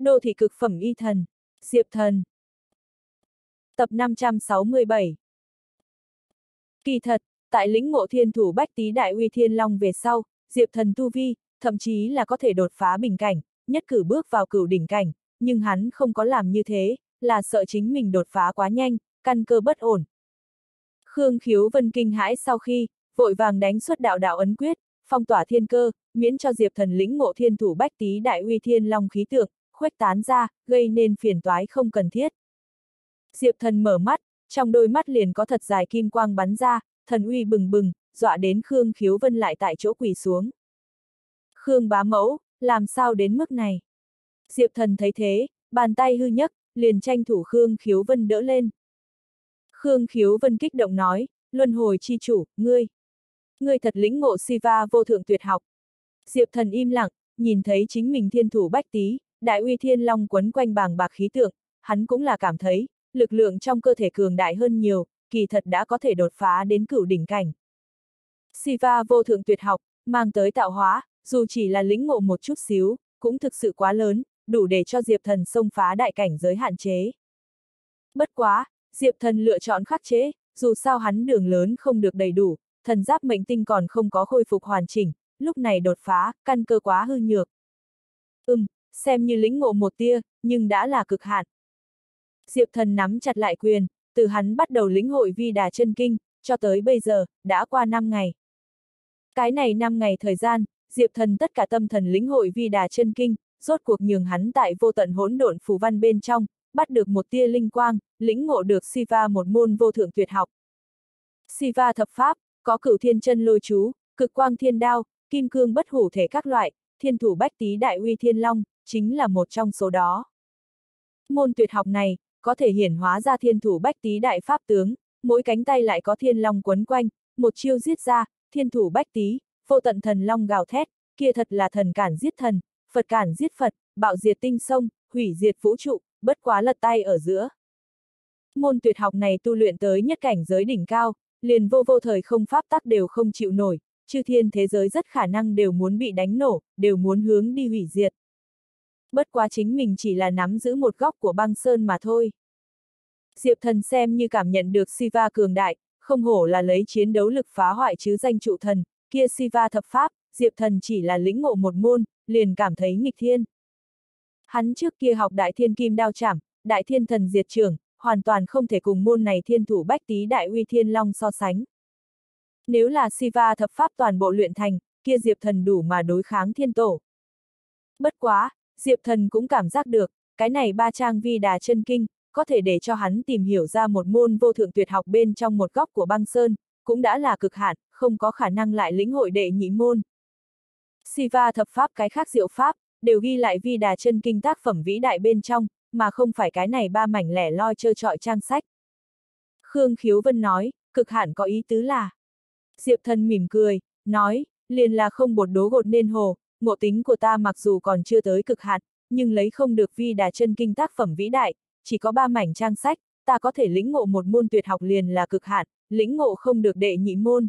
Đô thị cực phẩm y thần. Diệp Thần. Tập 567. Kỳ thật, tại lĩnh ngộ thiên thủ bách tý đại uy thiên long về sau, Diệp Thần tu vi, thậm chí là có thể đột phá bình cảnh, nhất cử bước vào cửu đỉnh cảnh, nhưng hắn không có làm như thế, là sợ chính mình đột phá quá nhanh, căn cơ bất ổn. Khương Khiếu Vân kinh hãi sau khi, vội vàng đánh xuất đạo đạo ấn quyết, phong tỏa thiên cơ, miễn cho Diệp Thần lĩnh ngộ thiên thủ bách tý đại uy thiên long khí tượng, khuếch tán ra, gây nên phiền toái không cần thiết. Diệp Thần mở mắt, trong đôi mắt liền có thật dài kim quang bắn ra, thần uy bừng bừng, dọa đến Khương Khiếu Vân lại tại chỗ quỳ xuống. Khương bá mẫu, làm sao đến mức này? Diệp Thần thấy thế, bàn tay hư nhấc, liền tranh thủ Khương Khiếu Vân đỡ lên. Khương Khiếu Vân kích động nói, luân hồi chi chủ, ngươi thật lĩnh ngộ Siva vô thượng tuyệt học. Diệp Thần im lặng, nhìn thấy chính mình thiên thủ bách tý, đại uy thiên long quấn quanh bàng bạc khí tượng, hắn cũng là cảm thấy, lực lượng trong cơ thể cường đại hơn nhiều, kỳ thật đã có thể đột phá đến cửu đỉnh cảnh. Siva vô thượng tuyệt học, mang tới tạo hóa, dù chỉ là lĩnh ngộ một chút xíu, cũng thực sự quá lớn, đủ để cho Diệp Thần xông phá đại cảnh giới hạn chế. Bất quá, Diệp Thần lựa chọn khắc chế, dù sao hắn đường lớn không được đầy đủ, thần giáp mệnh tinh còn không có khôi phục hoàn chỉnh, lúc này đột phá, căn cơ quá hư nhược. Xem như lĩnh ngộ một tia, nhưng đã là cực hạn. Diệp Thần nắm chặt lại quyền, từ hắn bắt đầu lĩnh hội Vi Đà chân kinh, cho tới bây giờ, đã qua 5 ngày. Cái này 5 ngày thời gian, Diệp Thần tất cả tâm thần lĩnh hội Vi Đà chân kinh, rốt cuộc nhường hắn tại vô tận hỗn độn phù văn bên trong, bắt được một tia linh quang, lĩnh ngộ được Siva một môn vô thượng tuyệt học. Siva thập pháp, có cửu thiên chân lôi chú, cực quang thiên đao, kim cương bất hủ thể các loại, thiên thủ bách tý đại uy thiên long, chính là một trong số đó. Môn tuyệt học này, có thể hiển hóa ra thiên thủ bách tý đại pháp tướng, mỗi cánh tay lại có thiên long quấn quanh, một chiêu giết ra, thiên thủ bách tý, vô tận thần long gào thét, kia thật là thần cản giết thần, Phật cản giết Phật, bạo diệt tinh sông, hủy diệt vũ trụ, bất quá lật tay ở giữa. Môn tuyệt học này tu luyện tới nhất cảnh giới đỉnh cao, liền vô thời không pháp tắc đều không chịu nổi, chư thiên thế giới rất khả năng đều muốn bị đánh nổ, đều muốn hướng đi hủy diệt. Bất quá chính mình chỉ là nắm giữ một góc của băng sơn mà thôi. Diệp Thần xem như cảm nhận được Siva cường đại, không hổ là lấy chiến đấu lực phá hoại chứ danh trụ thần, kia Siva thập pháp, Diệp Thần chỉ là lĩnh ngộ một môn, liền cảm thấy nghịch thiên. Hắn trước kia học đại thiên kim đao chảm, đại thiên thần diệt trưởng, hoàn toàn không thể cùng môn này thiên thủ bách tý đại uy thiên long so sánh. Nếu là Siva thập pháp toàn bộ luyện thành, kia Diệp Thần đủ mà đối kháng thiên tổ. Bất quá, Diệp Thần cũng cảm giác được, cái này 3 trang Vi Đà chân kinh, có thể để cho hắn tìm hiểu ra một môn vô thượng tuyệt học bên trong một góc của băng sơn, cũng đã là cực hạn, không có khả năng lại lĩnh hội đệ nhị môn. Siva thập pháp cái khác diệu pháp, đều ghi lại Vi Đà chân kinh tác phẩm vĩ đại bên trong, mà không phải cái này 3 mảnh lẻ loi trơ trọi trang sách. Khương Khiếu Vân nói, cực hạn có ý tứ là. Diệp Thần mỉm cười, nói, liền là không bột đố gột nên hồ, ngộ tính của ta mặc dù còn chưa tới cực hạn, nhưng lấy không được Vi Đà chân kinh tác phẩm vĩ đại, chỉ có 3 mảnh trang sách, ta có thể lĩnh ngộ một môn tuyệt học liền là cực hạn, lĩnh ngộ không được đệ nhị môn.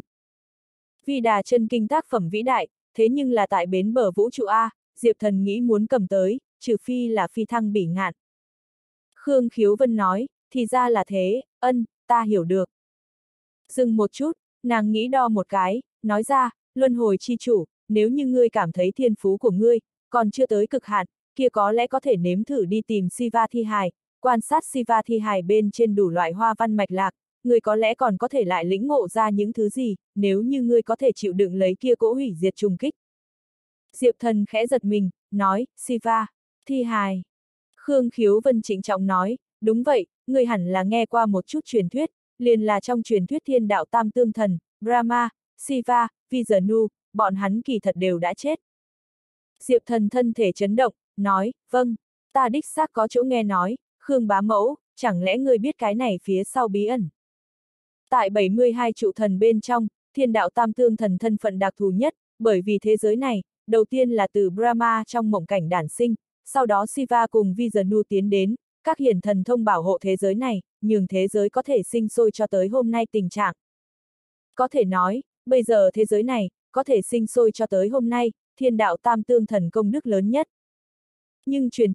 Vi Đà chân kinh tác phẩm vĩ đại, thế nhưng là tại bến bờ vũ trụ A, Diệp Thần nghĩ muốn cầm tới, trừ phi là phi thăng bỉ ngạn. Khương Khiếu Vân nói, thì ra là thế, ta hiểu được. Dừng một chút, nàng nghĩ đo một cái, nói ra, luân hồi chi chủ, nếu như ngươi cảm thấy thiên phú của ngươi, còn chưa tới cực hạn, kia có lẽ có thể nếm thử đi tìm Siva thi hài, quan sát Siva thi hài bên trên đủ loại hoa văn mạch lạc, ngươi có lẽ còn có thể lại lĩnh ngộ ra những thứ gì, nếu như ngươi có thể chịu đựng lấy kia cỗ hủy diệt trùng kích. Diệp Thần khẽ giật mình, nói, Siva, thi hài. Khương Khiếu Vân trịnh trọng nói, đúng vậy, ngươi hẳn là nghe qua một chút truyền thuyết, liền là trong truyền thuyết thiên đạo tam tương thần, Brahma, Siva, Vishnu, bọn hắn kỳ thật đều đã chết. Diệp Thần thân thể chấn động, nói, vâng, ta đích xác có chỗ nghe nói, Khương bá mẫu, chẳng lẽ ngươi biết cái này phía sau bí ẩn? Tại 72 trụ thần bên trong, thiên đạo tam tương thần thân phận đặc thù nhất, bởi vì thế giới này, đầu tiên là từ Brahma trong mộng cảnh đản sinh, sau đó Siva cùng Vishnu tiến đến, các hiển thần thông bảo hộ thế giới này, nhường thế giới có thể sinh sôi cho tới hôm nay tình trạng. Có thể nói, bây giờ thế giới này, có thể sinh sôi cho tới hôm nay, thiên đạo tam tương thần công đức lớn nhất. Nhưng truyền thuyết,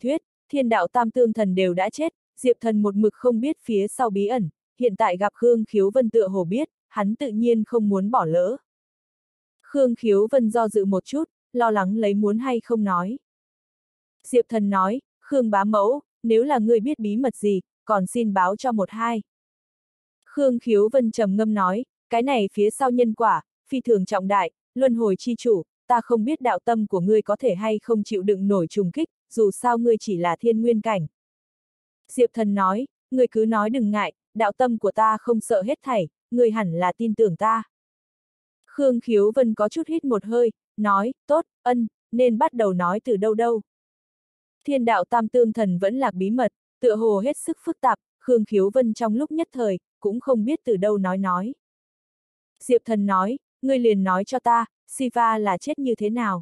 Thiên đạo tam tương thần đều đã chết, Diệp Thần một mực không biết phía sau bí ẩn, hiện tại gặp Khương Khiếu Vân tựa hồ biết, hắn tự nhiên không muốn bỏ lỡ. Khương Khiếu Vân do dự một chút, lo lắng lấy muốn hay không nói. Diệp Thần nói, Khương bá mẫu, nếu là ngươi biết bí mật gì, còn xin báo cho một hai. Khương Khiếu Vân trầm ngâm nói, cái này phía sau nhân quả, phi thường trọng đại, luân hồi chi chủ, ta không biết đạo tâm của ngươi có thể hay không chịu đựng nổi trùng kích, dù sao ngươi chỉ là thiên nguyên cảnh. Diệp Thần nói, ngươi cứ nói đừng ngại, đạo tâm của ta không sợ hết thảy, ngươi hẳn là tin tưởng ta. Khương Khiếu Vân có chút hít một hơi, nói, tốt, nên bắt đầu nói từ đâu đâu. Thiên đạo tam tương thần vẫn lạc bí mật, tựa hồ hết sức phức tạp, Khương Khiếu Vân trong lúc nhất thời, cũng không biết từ đâu nói. Diệp Thần nói, ngươi liền nói cho ta, Siva là chết như thế nào.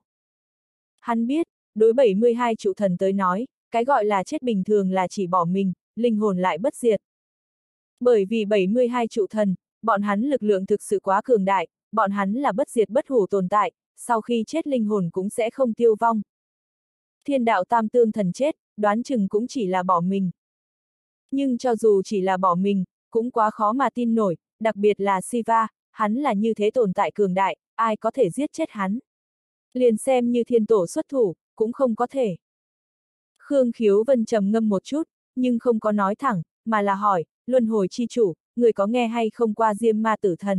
Hắn biết, đối 72 trụ thần tới nói, cái gọi là chết bình thường là chỉ bỏ mình, linh hồn lại bất diệt. Bởi vì 72 trụ thần, bọn hắn lực lượng thực sự quá cường đại, bọn hắn là bất diệt bất hủ tồn tại, sau khi chết linh hồn cũng sẽ không tiêu vong. Thiên đạo tam tương thần chết, đoán chừng cũng chỉ là bỏ mình. Nhưng cho dù chỉ là bỏ mình, cũng quá khó mà tin nổi, đặc biệt là Siva, hắn là như thế tồn tại cường đại, ai có thể giết chết hắn. Liền xem như thiên tổ xuất thủ, cũng không có thể. Khương Khiếu Vân trầm ngâm một chút, nhưng không có nói thẳng, mà là hỏi, luân hồi chi chủ, người có nghe hay không qua Diêm Ma Tử Thần?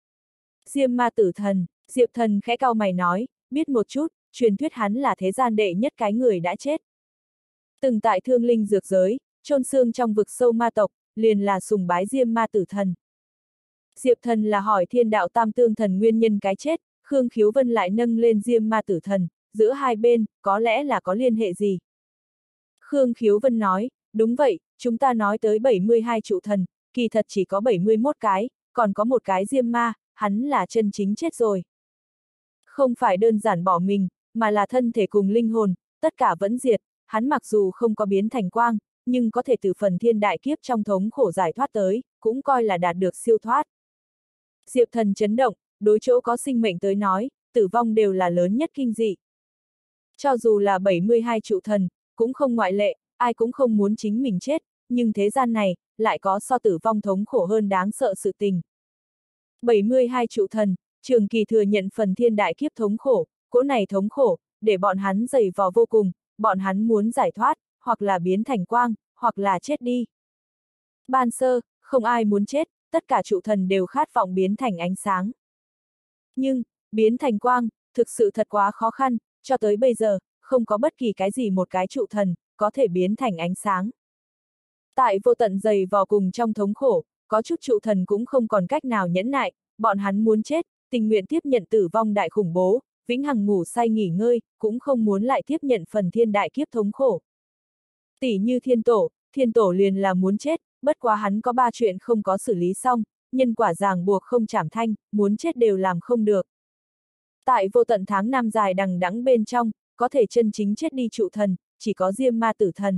Diêm Ma Tử Thần, Diệp Thần khẽ cau mày nói, biết một chút, truyền thuyết hắn là thế gian đệ nhất cái người đã chết. Từng tại Thương Linh dược giới, chôn xương trong vực sâu ma tộc, liền là sùng bái Diêm Ma Tử Thần. Diệp Thần là hỏi thiên đạo tam tương thần nguyên nhân cái chết, Khương Khiếu Vân lại nâng lên Diêm Ma Tử Thần, giữa hai bên, có lẽ là có liên hệ gì? Khương Khiếu Vân nói, đúng vậy, chúng ta nói tới 72 trụ thần, kỳ thật chỉ có 71 cái, còn có một cái Diêm Ma, hắn là chân chính chết rồi. Không phải đơn giản bỏ mình, mà là thân thể cùng linh hồn, tất cả vẫn diệt, hắn mặc dù không có biến thành quang, nhưng có thể từ phần thiên đại kiếp trong thống khổ giải thoát tới, cũng coi là đạt được siêu thoát. Diệp Thần chấn động, đối chỗ có sinh mệnh tới nói, tử vong đều là lớn nhất kinh dị. Cho dù là 72 trụ thần, cũng không ngoại lệ, ai cũng không muốn chính mình chết, nhưng thế gian này, lại có so tử vong thống khổ hơn đáng sợ sự tình. 72 trụ thần, trường kỳ thừa nhận phần thiên đại kiếp thống khổ, cỗ này thống khổ, để bọn hắn dày vò vô cùng, bọn hắn muốn giải thoát, hoặc là biến thành quang, hoặc là chết đi. Ban sơ, không ai muốn chết, tất cả trụ thần đều khát vọng biến thành ánh sáng. Nhưng, biến thành quang, thực sự thật quá khó khăn, cho tới bây giờ, không có bất kỳ cái gì một cái trụ thần, có thể biến thành ánh sáng. Tại vô tận dày vò cùng trong thống khổ, có chút trụ thần cũng không còn cách nào nhẫn nại, bọn hắn muốn chết, tình nguyện tiếp nhận tử vong đại khủng bố, vĩnh hằng ngủ say nghỉ ngơi, cũng không muốn lại tiếp nhận phần thiên đại kiếp thống khổ. Tỷ như thiên tổ liền là muốn chết, bất quá hắn có 3 chuyện không có xử lý xong, nhân quả ràng buộc không trảm thanh, muốn chết đều làm không được. Tại vô tận tháng năm dài đằng đẵng bên trong, có thể chân chính chết đi trụ thần, chỉ có Diêm Ma Tử Thần.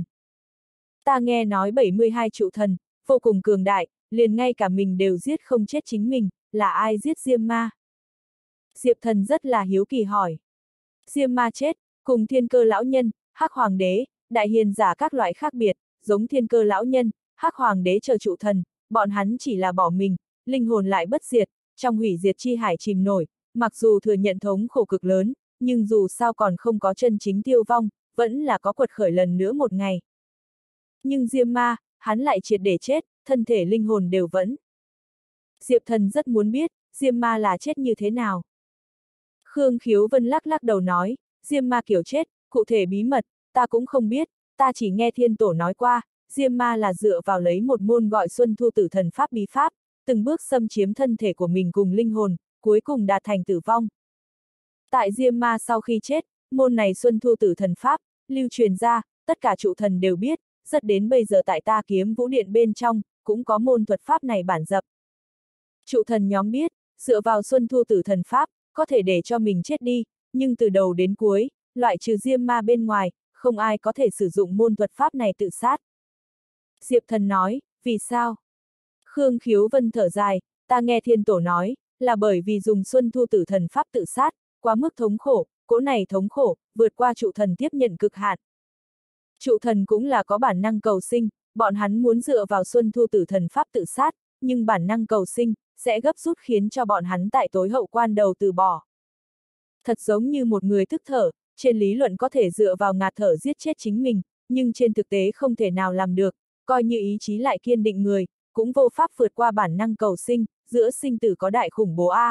Ta nghe nói 72 trụ thần, vô cùng cường đại, liền ngay cả mình đều giết không chết chính mình, là ai giết Diêm Ma? Diệp Thần rất là hiếu kỳ hỏi. Diêm Ma chết, cùng Thiên Cơ lão nhân, Hắc Hoàng đế, đại hiền giả các loại khác biệt, giống Thiên Cơ lão nhân, Hắc Hoàng đế chờ trụ thần, bọn hắn chỉ là bỏ mình, linh hồn lại bất diệt, trong hủy diệt chi hải chìm nổi, mặc dù thừa nhận thống khổ cực lớn, nhưng dù sao còn không có chân chính tiêu vong, vẫn là có quật khởi lần nữa một ngày. Nhưng Diêm Ma, hắn lại triệt để chết, thân thể linh hồn đều vẫn. Diệp Thần rất muốn biết, Diêm Ma là chết như thế nào. Khương Khiếu Vân lắc lắc đầu nói, Diêm Ma kiểu chết, cụ thể bí mật, ta cũng không biết, ta chỉ nghe thiên tổ nói qua, Diêm Ma là dựa vào lấy một môn gọi Xuân Thu Tử Thần Pháp bí pháp, từng bước xâm chiếm thân thể của mình cùng linh hồn, cuối cùng đạt thành tử vong. Tại Diêm Ma sau khi chết, môn này Xuân Thu Tử Thần Pháp, lưu truyền ra, tất cả trụ thần đều biết, rất đến bây giờ tại ta Kiếm Vũ Điện bên trong, cũng có môn thuật pháp này bản dập. Trụ thần nhóm biết, dựa vào Xuân Thu Tử Thần Pháp, có thể để cho mình chết đi, nhưng từ đầu đến cuối, loại trừ Diêm Ma bên ngoài, không ai có thể sử dụng môn thuật pháp này tự sát. Diệp Thần nói, vì sao? Khương Khiếu Vân thở dài, ta nghe thiên tổ nói, là bởi vì dùng Xuân Thu Tử Thần Pháp tự sát, quá mức thống khổ, cỗ này thống khổ, vượt qua trụ thần tiếp nhận cực hạn. Trụ thần cũng là có bản năng cầu sinh, bọn hắn muốn dựa vào Xuân Thu Tử Thần Pháp tự sát, nhưng bản năng cầu sinh sẽ gấp rút khiến cho bọn hắn tại tối hậu quan đầu từ bỏ. Thật giống như một người thức thở, trên lý luận có thể dựa vào ngạt thở giết chết chính mình, nhưng trên thực tế không thể nào làm được, coi như ý chí lại kiên định người, cũng vô pháp vượt qua bản năng cầu sinh, giữa sinh tử có đại khủng bố A.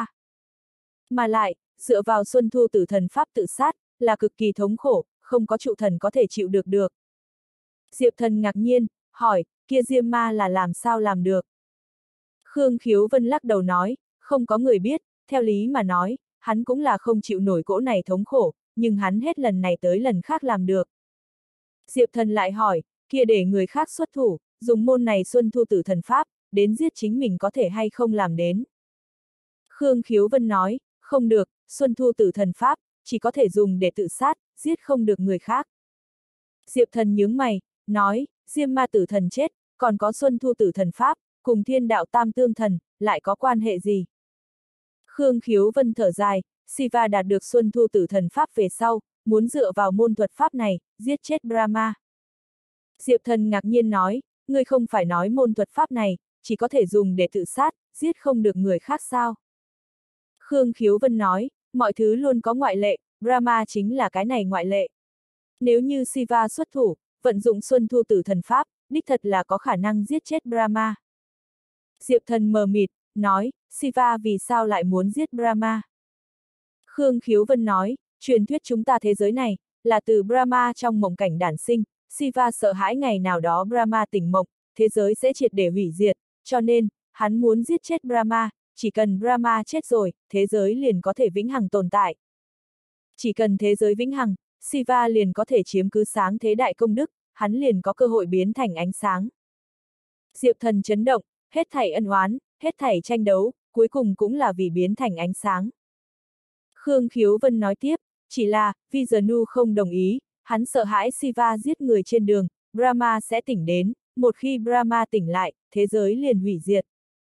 Mà lại, dựa vào Xuân Thu Tử Thần Pháp tự sát, là cực kỳ thống khổ, không có trụ thần có thể chịu được. Diệp Thần ngạc nhiên, hỏi, kia Diêm Ma là làm sao làm được? Khương Khiếu Vân lắc đầu nói, không có người biết, theo lý mà nói, hắn cũng là không chịu nổi cỗ này thống khổ, nhưng hắn hết lần này tới lần khác làm được. Diệp Thần lại hỏi, kia để người khác xuất thủ, dùng môn này Xuân Thu Tử Thần Pháp, đến giết chính mình có thể hay không làm đến? Khương Khiếu Vân nói, không được, Xuân Thu Tử Thần Pháp, chỉ có thể dùng để tự sát, giết không được người khác. Diệp Thần nhướng mày, nói, Diêm Ma Tử Thần chết, còn có Xuân Thu Tử Thần Pháp, cùng Thiên Đạo Tam Tương Thần, lại có quan hệ gì? Khương Khiếu Vân thở dài, Siva đạt được Xuân Thu Tử Thần Pháp về sau, muốn dựa vào môn thuật pháp này, giết chết Brahma. Diệp Thần ngạc nhiên nói, ngươi không phải nói môn thuật pháp này, chỉ có thể dùng để tự sát, giết không được người khác sao? Khương Khiếu Vân nói, mọi thứ luôn có ngoại lệ, Brahma chính là cái này ngoại lệ. Nếu như Siva xuất thủ, vận dụng Xuân Thu Tử Thần Pháp, đích thật là có khả năng giết chết Brahma. Diệp Thần mờ mịt, nói, Siva vì sao lại muốn giết Brahma? Khương Khiếu Vân nói, truyền thuyết chúng ta thế giới này, là từ Brahma trong mộng cảnh đản sinh, Siva sợ hãi ngày nào đó Brahma tỉnh mộng, thế giới sẽ triệt để hủy diệt, cho nên, hắn muốn giết chết Brahma, chỉ cần Brahma chết rồi, thế giới liền có thể vĩnh hằng tồn tại. Chỉ cần thế giới vĩnh hằng, Siva liền có thể chiếm cứ sáng thế đại công đức, hắn liền có cơ hội biến thành ánh sáng. Diệp Thần chấn động, hết thảy ân oán, hết thảy tranh đấu, cuối cùng cũng là vì biến thành ánh sáng. Khương Khiếu Vân nói tiếp, chỉ là, Vishnu không đồng ý, hắn sợ hãi Siva giết người trên đường, Brahma sẽ tỉnh đến, một khi Brahma tỉnh lại, thế giới liền hủy diệt.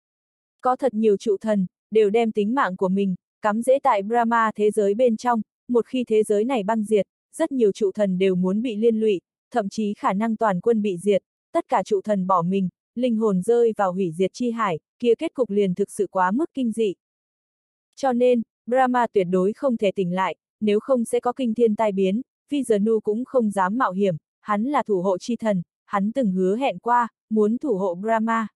Có thật nhiều trụ thần, đều đem tính mạng của mình, cắm rễ tại Brahma thế giới bên trong, một khi thế giới này băng diệt, rất nhiều trụ thần đều muốn bị liên lụy, thậm chí khả năng toàn quân bị diệt, tất cả trụ thần bỏ mình, linh hồn rơi vào hủy diệt chi hải, kia kết cục liền thực sự quá mức kinh dị. Cho nên, Brahma tuyệt đối không thể tỉnh lại, nếu không sẽ có kinh thiên tai biến, Vishnu cũng không dám mạo hiểm, hắn là thủ hộ chi thần, hắn từng hứa hẹn qua, muốn thủ hộ Brahma.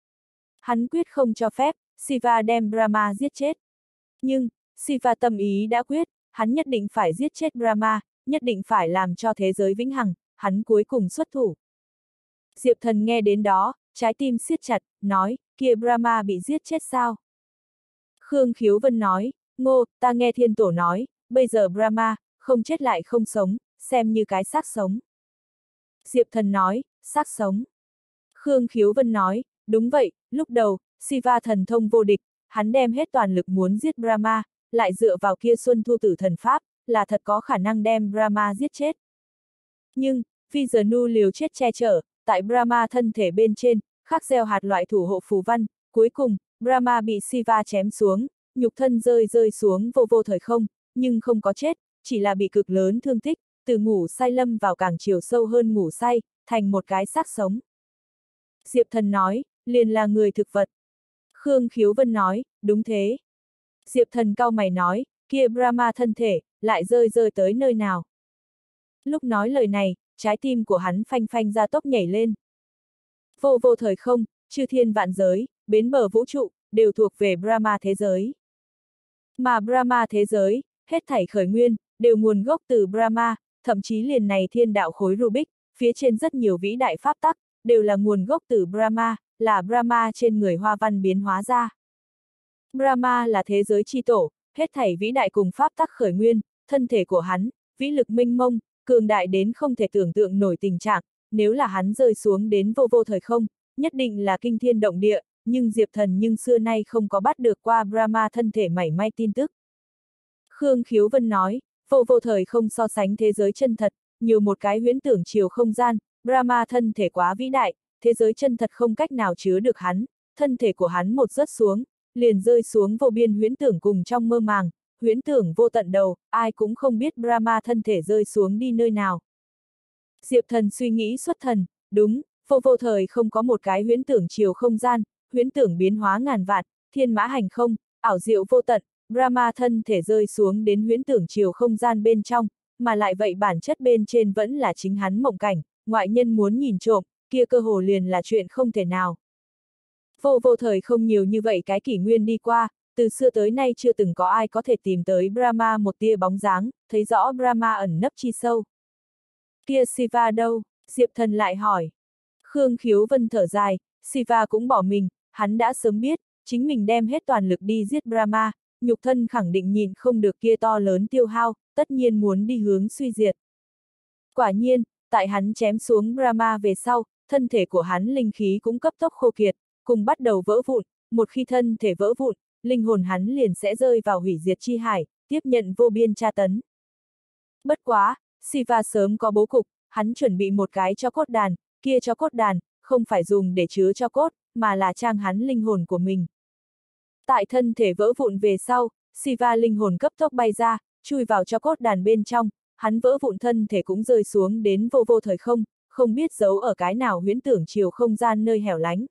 Hắn quyết không cho phép, Siva đem Brahma giết chết. Nhưng, Siva tâm ý đã quyết, hắn nhất định phải giết chết Brahma, nhất định phải làm cho thế giới vĩnh hằng, hắn cuối cùng xuất thủ. Diệp Thần nghe đến đó, trái tim siết chặt, nói, kia Brahma bị giết chết sao? Khương Khiếu Vân nói, Ngô, ta nghe thiên tổ nói, bây giờ Brahma, không chết lại không sống, xem như cái xác sống. Diệp Thần nói, xác sống. Khương Khiếu Vân nói, đúng vậy, lúc đầu, Siva thần thông vô địch, hắn đem hết toàn lực muốn giết Brahma, lại dựa vào kia Xuân Thu Tử Thần Pháp, là thật có khả năng đem Brahma giết chết. Nhưng, Vishnu liều chết che chở, tại Brahma thân thể bên trên, khắc gieo hạt loại thủ hộ phù văn, cuối cùng, Brahma bị Siva chém xuống, nhục thân rơi xuống vô thời không, nhưng không có chết, chỉ là bị cực lớn thương tích, từ ngủ say lâm vào càng chiều sâu hơn ngủ say, thành một cái xác sống. Diệp Thần nói, liền là người thực vật. Khương Khiếu Vân nói, đúng thế. Diệp Thần cau mày nói, kia Brahma thân thể, lại rơi tới nơi nào. Lúc nói lời này, trái tim của hắn phanh phanh ra tốc nhảy lên. Vô thời không, chư thiên vạn giới, bến bờ vũ trụ, đều thuộc về Brahma thế giới. Mà Brahma thế giới, hết thảy khởi nguyên, đều nguồn gốc từ Brahma, thậm chí liền này thiên đạo khối Rubik, phía trên rất nhiều vĩ đại pháp tắc, đều là nguồn gốc từ Brahma, là Brahma trên người hoa văn biến hóa ra. Brahma là thế giới chi tổ, hết thảy vĩ đại cùng pháp tắc khởi nguyên, thân thể của hắn, vĩ lực mênh mông, cường đại đến không thể tưởng tượng nổi tình trạng, nếu là hắn rơi xuống đến vô thời không, nhất định là kinh thiên động địa, nhưng Diệp Thần nhưng xưa nay không có bắt được qua Brahma thân thể mảy may tin tức. Khương Khiếu Vân nói, vô thời không so sánh thế giới chân thật, nhiều một cái huyễn tưởng chiều không gian, Brahma thân thể quá vĩ đại, thế giới chân thật không cách nào chứa được hắn, thân thể của hắn một rớt xuống, liền rơi xuống vô biên huyễn tưởng cùng trong mơ màng, huyễn tưởng vô tận đầu, ai cũng không biết Brahma thân thể rơi xuống đi nơi nào. Diệp Thần suy nghĩ xuất thần, đúng, vô vô thời không có một cái huyễn tưởng chiều không gian, huyễn tưởng biến hóa ngàn vạn, thiên mã hành không, ảo diệu vô tận, Brahma thân thể rơi xuống đến huyễn tưởng chiều không gian bên trong, mà lại vậy bản chất bên trên vẫn là chính hắn mộng cảnh, ngoại nhân muốn nhìn trộm, kia cơ hồ liền là chuyện không thể nào. Vô vô thời không nhiều như vậy cái kỷ nguyên đi qua, từ xưa tới nay chưa từng có ai có thể tìm tới Brahma một tia bóng dáng, thấy rõ Brahma ẩn nấp chi sâu. Kia Siva đâu? Diệp Thần lại hỏi. Khương Khiếu Vân thở dài, Siva cũng bỏ mình, hắn đã sớm biết, chính mình đem hết toàn lực đi giết Brahma, nhục thân khẳng định nhìn không được kia to lớn tiêu hao, tất nhiên muốn đi hướng suy diệt. Quả nhiên, tại hắn chém xuống Brahma về sau, thân thể của hắn linh khí cũng cấp tốc khô kiệt, cùng bắt đầu vỡ vụn, một khi thân thể vỡ vụn, linh hồn hắn liền sẽ rơi vào hủy diệt chi hải, tiếp nhận vô biên tra tấn. Bất quá, Siva sớm có bố cục, hắn chuẩn bị một cái cho cốt đàn, kia cho cốt đàn, không phải dùng để chứa cho cốt, mà là trang hắn linh hồn của mình. Tại thân thể vỡ vụn về sau, Siva linh hồn cấp tốc bay ra, chui vào cho cốt đàn bên trong, hắn vỡ vụn thân thể cũng rơi xuống đến vô vô thời không, không biết giấu ở cái nào huyễn tưởng chiều không gian nơi hẻo lánh.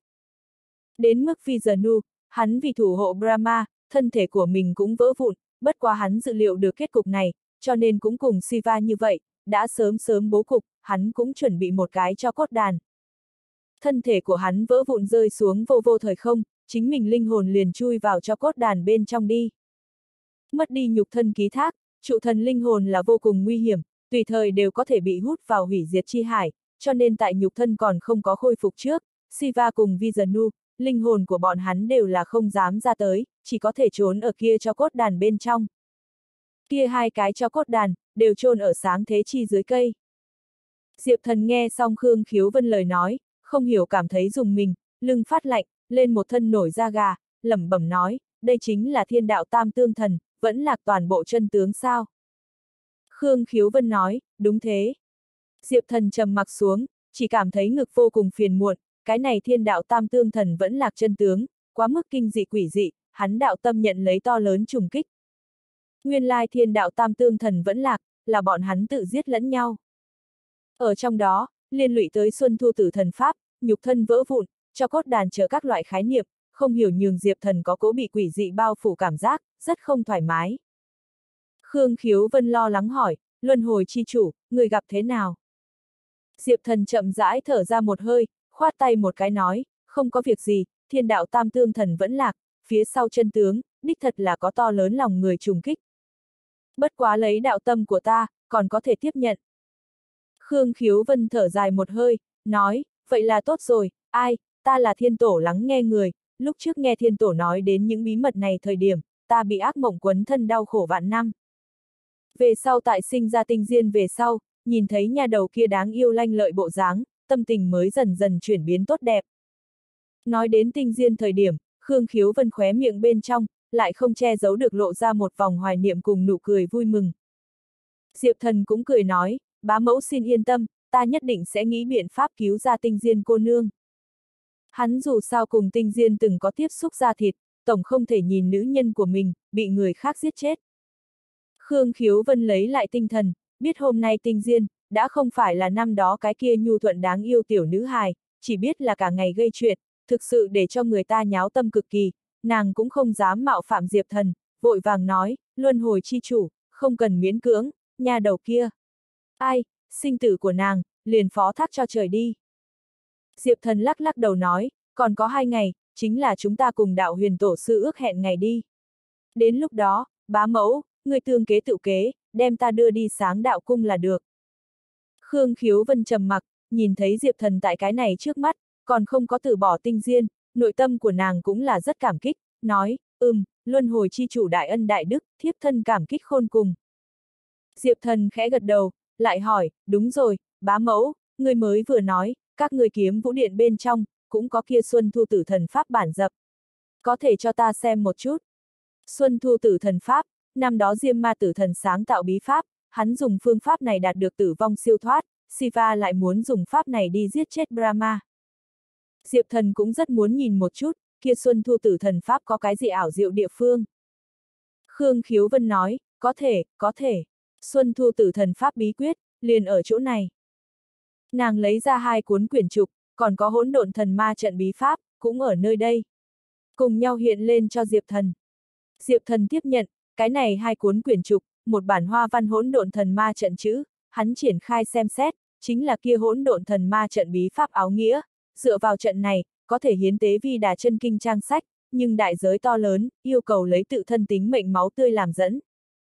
Đến mức Vishnu, hắn vì thủ hộ Brahma, thân thể của mình cũng vỡ vụn, bất quá hắn dự liệu được kết cục này, cho nên cũng cùng Siva như vậy, đã sớm bố cục, hắn cũng chuẩn bị một cái cho cốt đàn. Thân thể của hắn vỡ vụn rơi xuống vô vô thời không, chính mình linh hồn liền chui vào cho cốt đàn bên trong đi. Mất đi nhục thân ký thác, trụ thần linh hồn là vô cùng nguy hiểm, tùy thời đều có thể bị hút vào hủy diệt chi hải, cho nên tại nhục thân còn không có khôi phục trước, Siva cùng Vishnu, linh hồn của bọn hắn đều là không dám ra tới, chỉ có thể trốn ở kia cho cốt đàn bên trong. Kia hai cái cho cốt đàn, đều chôn ở sáng thế chi dưới cây. Diệp Thần nghe xong Khương Khiếu Vân lời nói, không hiểu cảm thấy rùng mình, lưng phát lạnh, lên một thân nổi da gà, lẩm bẩm nói, đây chính là thiên đạo tam tương thần, vẫn lạc toàn bộ chân tướng sao. Khương Khiếu Vân nói, đúng thế. Diệp Thần trầm mặc xuống, chỉ cảm thấy ngực vô cùng phiền muộn, cái này thiên đạo tam tương thần vẫn lạc chân tướng, quá mức kinh dị quỷ dị, hắn đạo tâm nhận lấy to lớn trùng kích. Nguyên lai thiên đạo tam tương thần vẫn lạc, là bọn hắn tự giết lẫn nhau. Ở trong đó, liên lụy tới Xuân Thu Tử Thần Pháp, nhục thân vỡ vụn, cho cốt đàn chờ các loại khái niệm, không hiểu nhường Diệp Thần có cố bị quỷ dị bao phủ cảm giác, rất không thoải mái. Khương Khiếu Vân lo lắng hỏi, luân hồi chi chủ, người gặp thế nào? Diệp Thần chậm rãi thở ra một hơi, khoát tay một cái nói, không có việc gì, thiên đạo tam tương thần vẫn lạc, phía sau chân tướng, đích thật là có to lớn lòng người trùng kích. Bất quá lấy đạo tâm của ta, còn có thể tiếp nhận. Khương Khiếu Vân thở dài một hơi, nói, vậy là tốt rồi, ai, ta là thiên tổ lắng nghe người, lúc trước nghe thiên tổ nói đến những bí mật này thời điểm, ta bị ác mộng quấn thân đau khổ vạn năm. Về sau tại sinh ra tinh diên về sau, nhìn thấy nhà đầu kia đáng yêu lanh lợi bộ dáng, tâm tình mới dần dần chuyển biến tốt đẹp. Nói đến tinh diên thời điểm, Khương Khiếu Vân khóe miệng bên trong, lại không che giấu được lộ ra một vòng hoài niệm cùng nụ cười vui mừng. Diệp Thần cũng cười nói, bá mẫu xin yên tâm, ta nhất định sẽ nghĩ biện pháp cứu ra tinh diên cô nương. Hắn dù sao cùng tinh diên từng có tiếp xúc da thịt, tổng không thể nhìn nữ nhân của mình, bị người khác giết chết. Khương Khiếu Vân lấy lại tinh thần, biết hôm nay tinh diên, đã không phải là năm đó cái kia nhu thuận đáng yêu tiểu nữ hài, chỉ biết là cả ngày gây chuyện, thực sự để cho người ta nháo tâm cực kỳ, nàng cũng không dám mạo phạm Diệp Thần, vội vàng nói, luân hồi chi chủ, không cần miễn cưỡng, nhà đầu kia. Ai, sinh tử của nàng, liền phó thác cho trời đi. Diệp Thần lắc lắc đầu nói, còn có 2 ngày, chính là chúng ta cùng đạo huyền tổ sư ước hẹn ngày đi. Đến lúc đó, bá mẫu, người tương kế tự kế, đem ta đưa đi sáng đạo cung là được. Khương Khiếu Vân trầm mặc, nhìn thấy Diệp Thần tại cái này trước mắt, còn không có từ bỏ tinh diên, nội tâm của nàng cũng là rất cảm kích, nói, luân hồi chi chủ đại ân đại đức, thiếp thân cảm kích khôn cùng. Diệp Thần khẽ gật đầu, lại hỏi, đúng rồi, bá mẫu, người mới vừa nói, các người kiếm vũ điện bên trong, cũng có kia Xuân Thu Tử Thần Pháp bản dập. Có thể cho ta xem một chút. Xuân Thu Tử Thần Pháp, năm đó Diêm Ma Tử Thần sáng tạo bí pháp, hắn dùng phương pháp này đạt được tử vong siêu thoát, Siva lại muốn dùng pháp này đi giết chết Brahma. Diệp Thần cũng rất muốn nhìn một chút, kia Xuân Thu Tử Thần Pháp có cái gì ảo diệu địa phương. Khương Khiếu Vân nói, có thể, Xuân Thu Tử Thần Pháp bí quyết, liền ở chỗ này. Nàng lấy ra 2 cuốn quyển trục, còn có hỗn độn thần ma trận bí pháp, cũng ở nơi đây. Cùng nhau hiện lên cho Diệp Thần. Diệp Thần tiếp nhận, cái này 2 cuốn quyển trục, một bản hoa văn hỗn độn thần ma trận chữ, hắn triển khai xem xét, chính là kia hỗn độn thần ma trận bí pháp áo nghĩa, dựa vào trận này, có thể hiến tế Vi Đà chân kinh trang sách, nhưng đại giới to lớn, yêu cầu lấy tự thân tính mệnh máu tươi làm dẫn.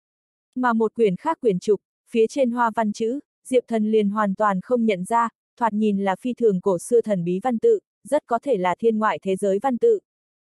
Mà một quyển khác quyển trục, phía trên hoa văn chữ, Diệp Thần liền hoàn toàn không nhận ra, thoạt nhìn là phi thường cổ xưa thần bí văn tự, rất có thể là thiên ngoại thế giới văn tự.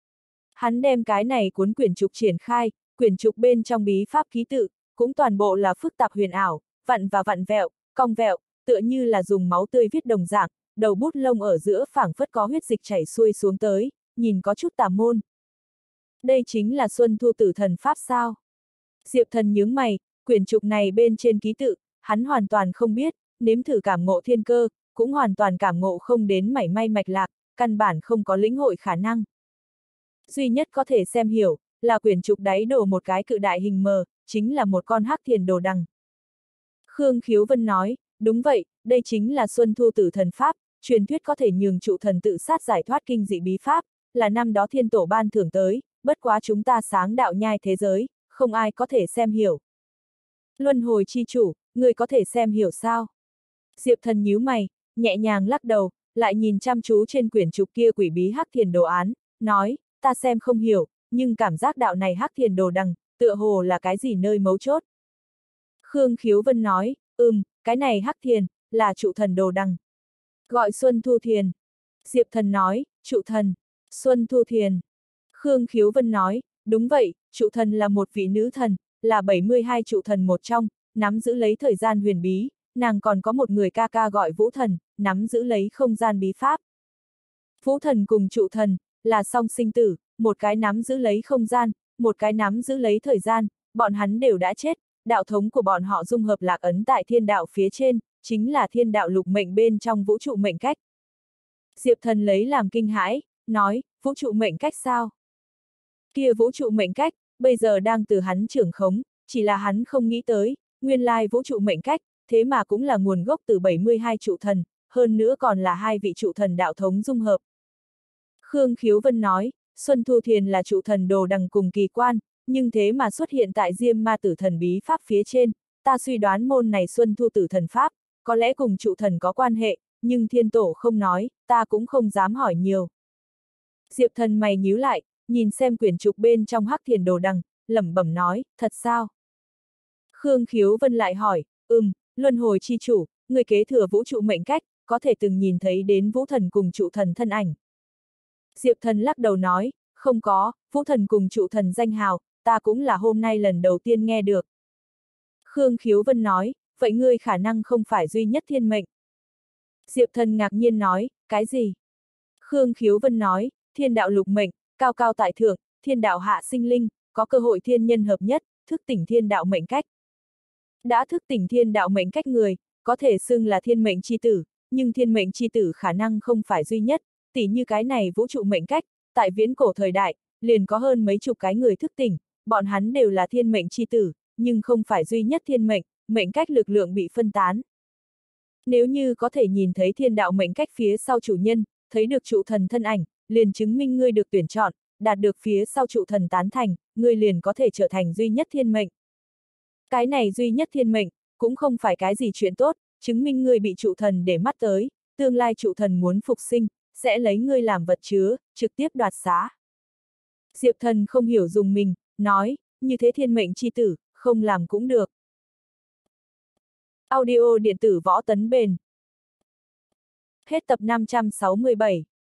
Hắn đem cái này cuốn quyển trục triển khai, quyển trục bên trong bí pháp ký tự, cũng toàn bộ là phức tạp huyền ảo, vặn và vặn vẹo, cong vẹo, tựa như là dùng máu tươi viết đồng dạng, đầu bút lông ở giữa phảng phất có huyết dịch chảy xuôi xuống tới, nhìn có chút tà môn. Đây chính là Xuân Thu Tử Thần Pháp sao? Diệp Thần nhướng mày, quyển trục này bên trên ký tự, hắn hoàn toàn không biết, nếm thử cảm ngộ thiên cơ, cũng hoàn toàn cảm ngộ không đến mảy may mạch lạc, căn bản không có lĩnh hội khả năng. Duy nhất có thể xem hiểu, là quyển trục đáy đổ một cái cự đại hình mờ, chính là một con hắc thiền đồ đằng. Khương Khiếu Vân nói, đúng vậy, đây chính là Xuân Thu Tử Thần Pháp, truyền thuyết có thể nhường trụ thần tự sát giải thoát kinh dị bí pháp, là năm đó thiên tổ ban thưởng tới, bất quá chúng ta sáng đạo nhai thế giới, không ai có thể xem hiểu. Luân hồi chi chủ, người có thể xem hiểu sao? Diệp Thần nhíu mày, nhẹ nhàng lắc đầu, lại nhìn chăm chú trên quyển trục kia quỷ bí hắc thiền đồ án, nói, ta xem không hiểu, nhưng cảm giác đạo này hắc thiền đồ đằng, tựa hồ là cái gì nơi mấu chốt. Khương Khiếu Vân nói, cái này hắc thiền, là trụ thần đồ đằng. Gọi Xuân Thu Thiền. Diệp Thần nói, trụ thần, Xuân Thu Thiền. Khương Khiếu Vân nói, đúng vậy, trụ thần là một vị nữ thần, là 72 trụ thần một trong, nắm giữ lấy thời gian huyền bí, nàng còn có một người ca ca gọi Vũ Thần, nắm giữ lấy không gian bí pháp. Vũ Thần cùng trụ thần, là song sinh tử, một cái nắm giữ lấy không gian, một cái nắm giữ lấy thời gian, bọn hắn đều đã chết, đạo thống của bọn họ dung hợp lạc ấn tại thiên đạo phía trên, chính là thiên đạo lục mệnh bên trong vũ trụ mệnh cách. Diệp Thần lấy làm kinh hãi, nói, vũ trụ mệnh cách sao? Kia vũ trụ mệnh cách, bây giờ đang từ hắn trưởng khống, chỉ là hắn không nghĩ tới, nguyên lai vũ trụ mệnh cách, thế mà cũng là nguồn gốc từ 72 trụ thần, hơn nữa còn là 2 vị trụ thần đạo thống dung hợp. Khương Khiếu Vân nói, Xuân Thu Thiền là trụ thần đồ đằng cùng kỳ quan, nhưng thế mà xuất hiện tại Diêm Ma Tử Thần bí pháp phía trên, ta suy đoán môn này Xuân Thu Tử Thần Pháp, có lẽ cùng trụ thần có quan hệ, nhưng thiên tổ không nói, ta cũng không dám hỏi nhiều. Diệp Thần mày nhíu lại, nhìn xem quyển trục bên trong hắc thiền đồ đằng, lẩm bẩm nói, thật sao? Khương Khiếu Vân lại hỏi, luân hồi chi chủ, người kế thừa vũ trụ mệnh cách, có thể từng nhìn thấy đến vũ thần cùng trụ thần thân ảnh. Diệp Thần lắc đầu nói, không có, vũ thần cùng trụ thần danh hào, ta cũng là hôm nay lần đầu tiên nghe được. Khương Khiếu Vân nói, vậy ngươi khả năng không phải duy nhất thiên mệnh. Diệp Thần ngạc nhiên nói, cái gì? Khương Khiếu Vân nói, thiên đạo lục mệnh, cao cao tại thượng, thiên đạo hạ sinh linh, có cơ hội thiên nhân hợp nhất, thức tỉnh thiên đạo mệnh cách. Đã thức tỉnh thiên đạo mệnh cách người, có thể xưng là thiên mệnh chi tử, nhưng thiên mệnh chi tử khả năng không phải duy nhất, tỉ như cái này vũ trụ mệnh cách, tại viễn cổ thời đại, liền có hơn mấy chục cái người thức tỉnh, bọn hắn đều là thiên mệnh chi tử, nhưng không phải duy nhất thiên mệnh, mệnh cách lực lượng bị phân tán. Nếu như có thể nhìn thấy thiên đạo mệnh cách phía sau chủ nhân, thấy được trụ thần thân ảnh, liền chứng minh ngươi được tuyển chọn, đạt được phía sau trụ thần tán thành, ngươi liền có thể trở thành duy nhất thiên mệnh. Cái này duy nhất thiên mệnh, cũng không phải cái gì chuyện tốt, chứng minh ngươi bị trụ thần để mắt tới, tương lai trụ thần muốn phục sinh, sẽ lấy ngươi làm vật chứa, trực tiếp đoạt xá. Diệp Thần không hiểu dùng mình, nói, như thế thiên mệnh chi tử, không làm cũng được. Audio điện tử Võ Tấn Bền. Hết tập 567.